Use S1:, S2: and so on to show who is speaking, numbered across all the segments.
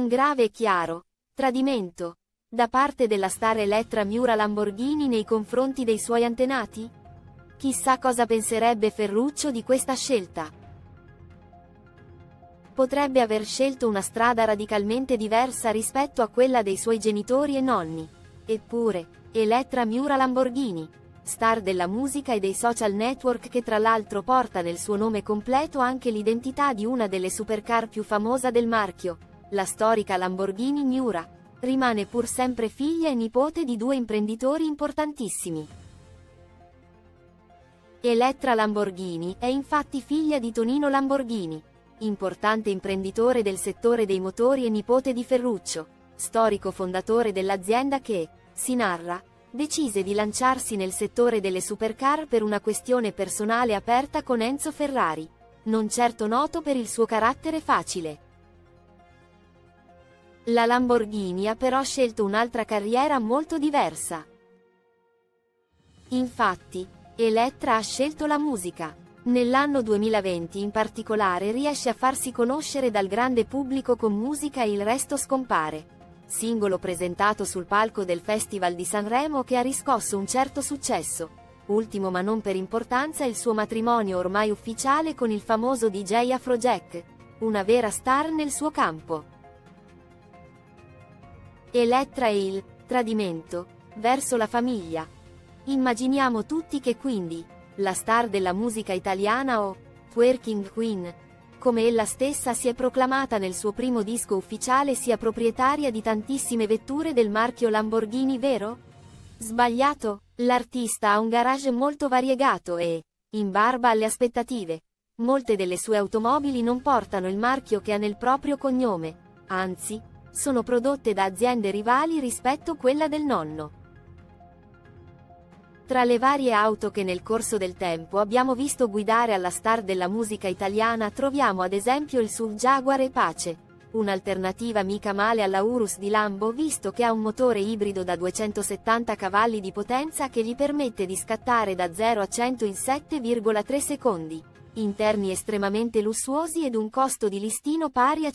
S1: un grave e chiaro tradimento da parte della star Elettra Miura Lamborghini nei confronti dei suoi antenati? Chissà cosa penserebbe Ferruccio di questa scelta. Potrebbe aver scelto una strada radicalmente diversa rispetto a quella dei suoi genitori e nonni. Eppure, Elettra Miura Lamborghini, star della musica e dei social network che tra l'altro porta nel suo nome completo anche l'identità di una delle supercar più famosa del marchio, la storica Lamborghini Miura, rimane pur sempre figlia e nipote di due imprenditori importantissimi. Elettra Lamborghini è infatti figlia di Tonino Lamborghini, importante imprenditore del settore dei motori e nipote di Ferruccio, storico fondatore dell'azienda che, si narra, decise di lanciarsi nel settore delle supercar per una questione personale aperta con Enzo Ferrari, non certo noto per il suo carattere facile. La Lamborghini ha però scelto un'altra carriera molto diversa. Infatti, Elettra ha scelto la musica. Nell'anno 2020 in particolare riesce a farsi conoscere dal grande pubblico con Musica e il resto scompare, singolo presentato sul palco del Festival di Sanremo che ha riscosso un certo successo. Ultimo ma non per importanza il suo matrimonio ormai ufficiale con il famoso DJ Afrojack, una vera star nel suo campo. Elettra e il tradimento verso la famiglia. Immaginiamo tutti che quindi la star della musica italiana o twerking queen, come ella stessa si è proclamata nel suo primo disco ufficiale, sia proprietaria di tantissime vetture del marchio Lamborghini, vero? Sbagliato. L'artista ha un garage molto variegato e, in barba alle aspettative, molte delle sue automobili non portano il marchio che ha nel proprio cognome, anzi, sono prodotte da aziende rivali rispetto a quella del nonno. Tra le varie auto che nel corso del tempo abbiamo visto guidare alla star della musica italiana troviamo ad esempio il SUV Jaguar E-Pace, un'alternativa mica male alla Urus di Lambo visto che ha un motore ibrido da 270 cavalli di potenza che gli permette di scattare da 0 a 100 in 7,3 secondi, interni estremamente lussuosi ed un costo di listino pari a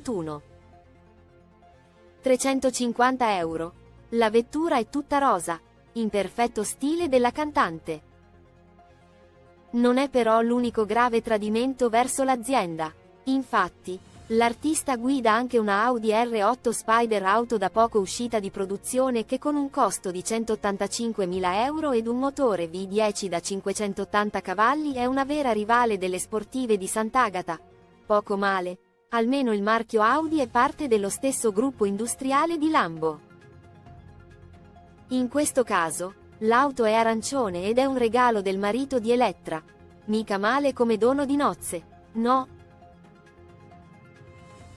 S1: 51.350 euro. La vettura è tutta rosa, in perfetto stile della cantante. Non è però l'unico grave tradimento verso l'azienda. Infatti, l'artista guida anche una Audi R8 Spider auto da poco uscita di produzione che con un costo di 185.000 euro ed un motore V10 da 580 cavalli è una vera rivale delle sportive di Sant'Agata. Poco male. Almeno il marchio Audi è parte dello stesso gruppo industriale di Lambo. In questo caso, l'auto è arancione ed è un regalo del marito di Elettra. Mica male come dono di nozze. No,